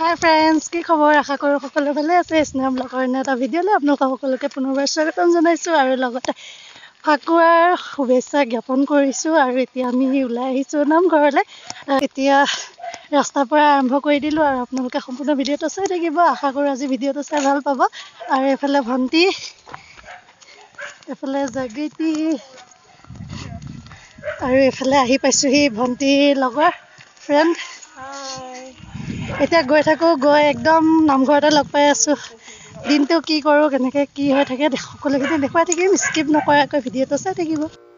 hi friends की खबर आशा करो सकले भाले आछे स्नेह ब्लगर एटा भिडिओ ले आपलोक सकलोके पुनरबार स्वागतम जनाइछु आरो लगते फाकुवार शुभेच्छा ज्ञापन करिछु आरो एतिया आमी उলাই आइछु नामघरले एतिया रास्तार पर आरम्भ करि दिलु आरो आपनालोके सम्पूर्ण भिडिओটো चाइ থাকিব आशा करो আজি भिडिओটো चाइ ভাল पाब आरो एफाले भन्टी एफाले जागृति आरो एफाले आहि पाइछुहि भन्टी लगर फ्रेंड এতিয়া গৈ থাকো গৈ একদম নামঘৰতে লগ পাই আছো দিনটো কি কৰো কেনেকৈ কি হৈ থাকে সকলোখিনি দেখুৱাই থাকিম স্কিপ নকৰাকৈ ভিডিঅ'টো চাই থাকিব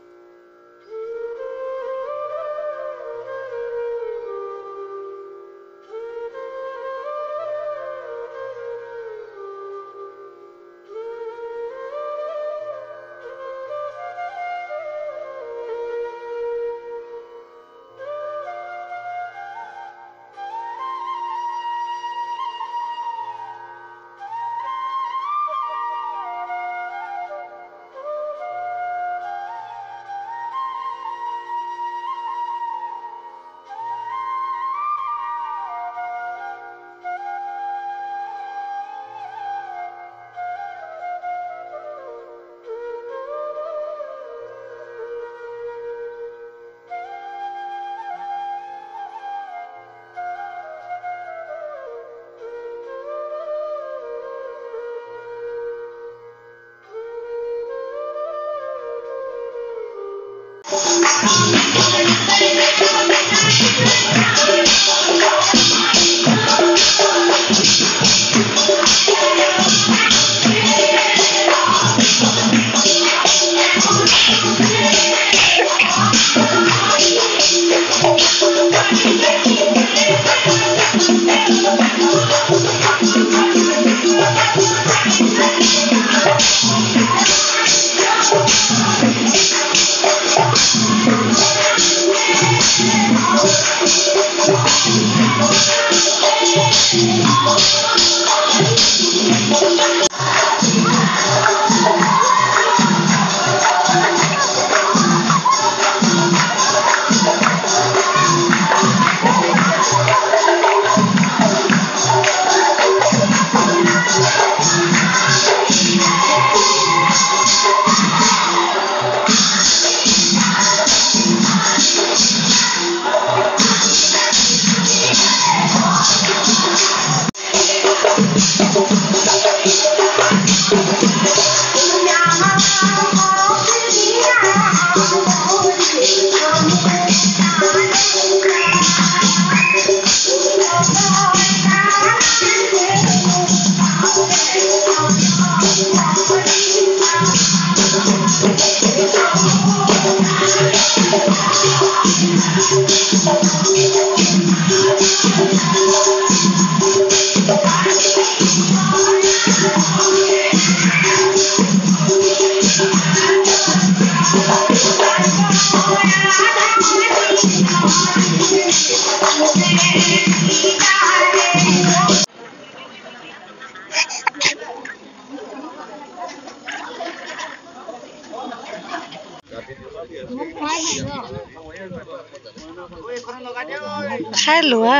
খাই লোৱা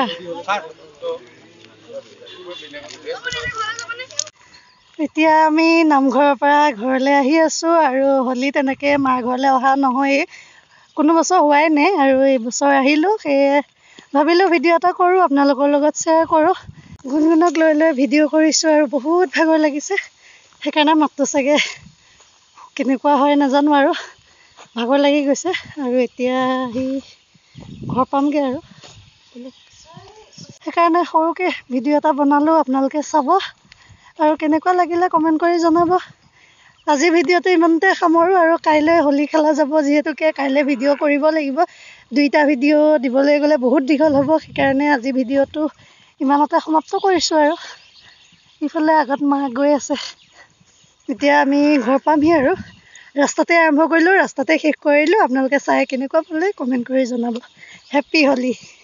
এতিয়া আমি নামঘৰৰ পৰা ঘৰলৈ আহি আছো আৰু হলি তেনেকৈ মাৰ ঘৰলৈ অহা নহয় কোনো বছৰ হোৱাই নাই আৰু এই বছৰ আহিলো সেয়ে ভাবিলো ভিডিঅ' এটা কৰোঁ আপোনালোকৰ লগত শ্বেয়াৰ কৰোঁ গুণগুণক লৈ লৈ ভিডিঅ' কৰিছোঁ আৰু বহুত ভাগৰ লাগিছে সেইকাৰণে মাতটো চাগে কেনেকুৱা হয় নাজানো আৰু ভাগৰ লাগি গৈছে আৰু এতিয়া আহি ঘৰ পামগৈ আৰু সেইকাৰণে সৰুকৈ ভিডিঅ' এটা বনালোঁ আপোনালোকে চাব আৰু কেনেকুৱা লাগিলে কমেণ্ট কৰি জনাব আজি ভিডিঅ'টো ইমানতে সামৰোঁ আৰু কাইলৈ হোলী খেলা যাব যিহেতুকে কাইলৈ ভিডিঅ' কৰিব লাগিব দুইটা ভিডিঅ' দিবলৈ গ'লে বহুত দীঘল হ'ব সেইকাৰণে আজি ভিডিঅ'টো ইমানতে সমাপ্ত কৰিছোঁ আৰু ইফালে আগত মা গৈ আছে এতিয়া আমি ঘৰ পামহি আৰু ৰাস্তাতে আৰম্ভ কৰিলোঁ ৰাস্তাতে শেষ কৰিলোঁ আপোনালোকে চাই কেনেকুৱা পালে কমেণ্ট কৰি জনাব হেপ্পী হোলী